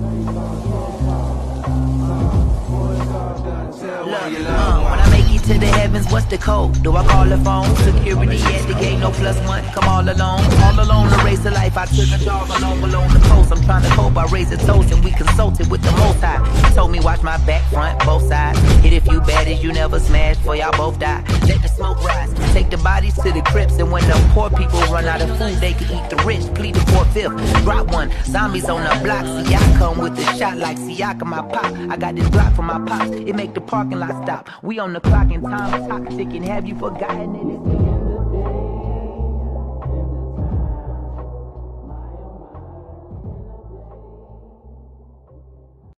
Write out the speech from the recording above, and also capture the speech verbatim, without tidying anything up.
Look, uh, when I make it to the heavens, what's the code? Do I call the phone? Security at the gate, no plus one, come all alone. All alone to race the life, I took a job alone along the coast. I'm trying to cope, I raise a toast and we consulted with the most high. He told me watch my back, front, both sides. Hit a few baddies, you never smash, for y'all both die. Let the smoke rise, take the bodies to the crypts. And when the poor people run out of food, they can eat the rich, plead the four-fifth. Drop one, zombies on the block. See, I come with a shot like Siaka, my pop. I got this block from my pops, it make the parking lot stop. We on the clock and time is toxic, and have you forgotten it?